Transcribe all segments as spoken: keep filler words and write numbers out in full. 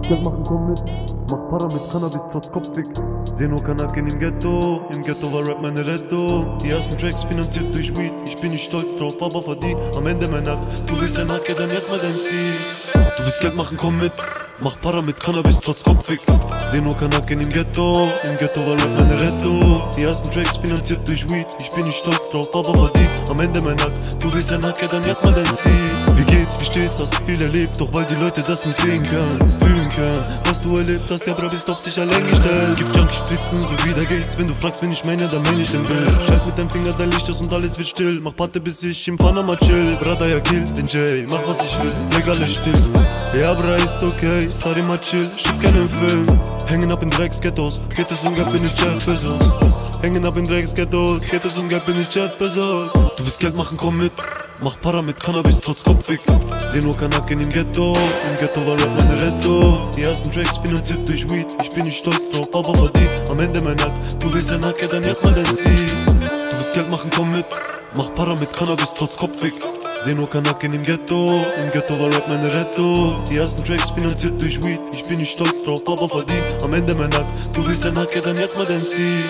Geld machen, komm mit. Mach Para mit Cannabis, trotz Kopfweg. Seh nur Kanaken im Ghetto. Im Ghetto war Rap meine Rettung. Die ersten Tracks finanziert durch Weed. Ich bin nicht stolz drauf, aber verdient am Ende mein Akt. Du willst ein Hacke, dann jetzt mal dein Ziel. Du willst Geld machen, komm mit. Mach Para mit Cannabis, trotz Kopfweg. Seh nur Kanaken im Ghetto. Im Ghetto war Rap meine Rettung. Die ersten Tracks finanziert durch Weed. Ich bin nicht stolz drauf, aber verdient am Ende mein Akt. Du willst ein Hacke, dann jetzt mal dein Ziel. Wie geht's, wie steht's, hast du viel erlebt. Doch weil die Leute das nicht sehen können, fühlen können. Was du erlebt hast, der Bra bist auf dich allein gestellt. Gib Junkie-Spritzen, so wieder geht's. Wenn du fragst, wen ich meine, dann meine ich den Bild. Schalt mit deinem Finger dein Licht aus und alles wird still. Mach Party, bis ich im Panama chill. Brada, ja kill den Jay, mach was ich will, leg alles still. Ja, Bra, ist okay, Starry mal chill, schieb keinen Film. Hängen ab in Drecksghettos, geht es um Geld, bin ich Jeff Bezos. Hängen ab in Drecksghettos, geht es um Geld, bin ich Jeff Bezos. Du willst Geld machen, komm mit. Mach Para mit Cannabis, trotz Kopfweg. Seh nur Kanaken im Ghetto. Im Ghetto war Rap meine Rettung. Die ersten Tracks finanziert durch Weed. Ich bin nicht stolz drauf, aber verdient am Ende mein Akt. Du willst ein Hacke, dann jetzt mal dein Ziel. Du willst Geld machen, komm mit. Mach Para mit Cannabis, trotz Kopfweg. Seh nur Kanaken im Ghetto. Im Ghetto war Rap meine Rettung. Die ersten Tracks finanziert durch Weed. Ich bin nicht stolz drauf, aber verdient am Ende mein Akt. Du willst ein Hacke, dann jetzt mal dein Ziel.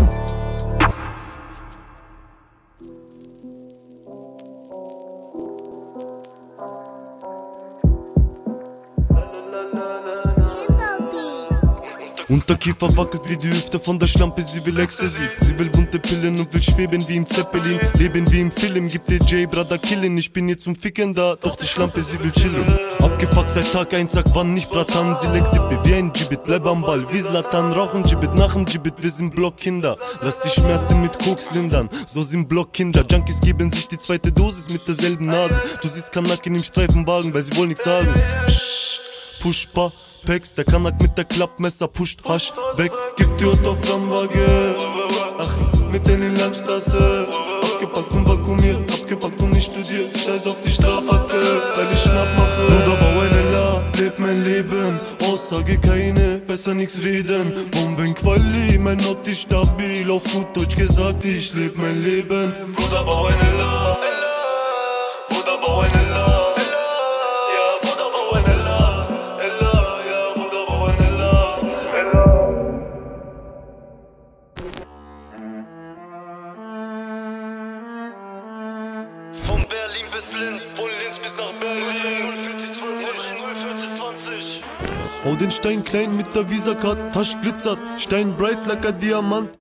Unterkiefer wackelt wie die Hüfte von der Schlampe, sie will Ecstasy. Sie will bunte Pillen und will schweben wie im Zeppelin. Leben wie im Film, gibt dir J, Brother, killen. Ich bin hier zum Ficken da, doch die Schlampe, sie will chillen. Abgefuckt seit Tag eins, sag wann nicht, Bratan. Sie legt Sippe wie ein Gibbet, bleib am Ball. Wie Zlatan, rauchen Gibbet, nach dem Gibbet, wir sind Blockkinder. Lass die Schmerzen mit Koks lindern, so sind Blockkinder. Junkies geben sich die zweite Dosis mit derselben Nadel. Du siehst Kanaken im Streifenwagen, weil sie wollen nichts sagen. Psst, Pushpa. Packs, der Kanak mit der Klappmesser pusht Hasch weg, gibt die Hut auf Ramwaage. Ach, mit denen in Landstraße. Abgepackt und vakuumiert, abgepackt und nicht studiert. Scheiß auf die Strafakte, weil ich Schnapp mache. Bruder, bau ein E L A, leb mein Leben. Aussage keine, besser nix reden. Bombenquali, mein Not ist stabil. Auf gut Deutsch gesagt, ich leb mein Leben. Bruder, bau ein E L A. Bruder, bau ein E L A. Von Berlin bis Linz, von Linz bis nach Berlin. null vierzig zwanzig, null vierzig zwanzig. Hau den Stein klein mit der Visa-Card, Tasch glitzert, Stein bright like a Diamant.